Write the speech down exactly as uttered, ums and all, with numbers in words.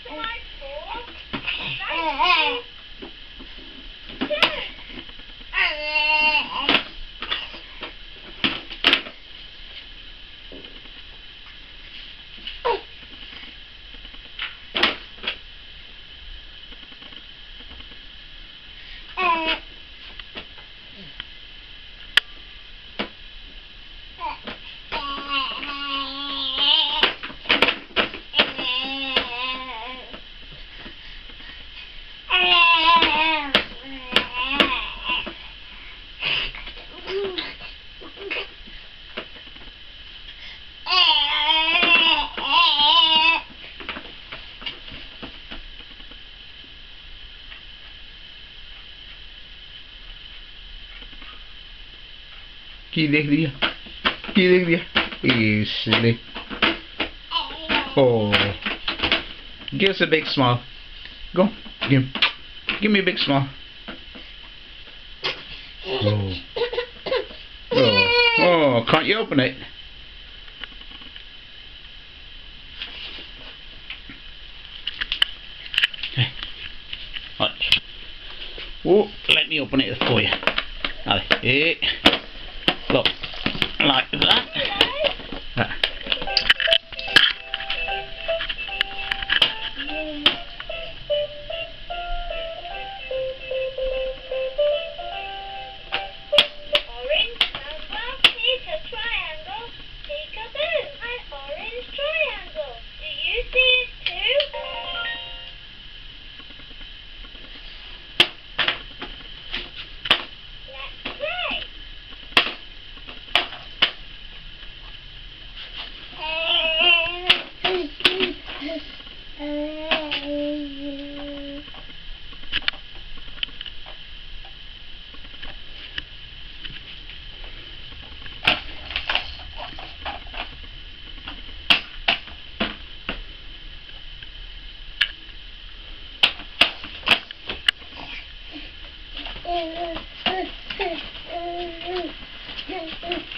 की देख लिया की देख लिया इसलिए oh give us a big smile go give give me a big smile oh oh oh can't you open it okay watch oh let me open it for you hey. Look, like that. that. Orange number, take a triangle, take a blue, an orange triangle. Do you see it too? Let's play. Uh, uh, uh, uh, uh, uh.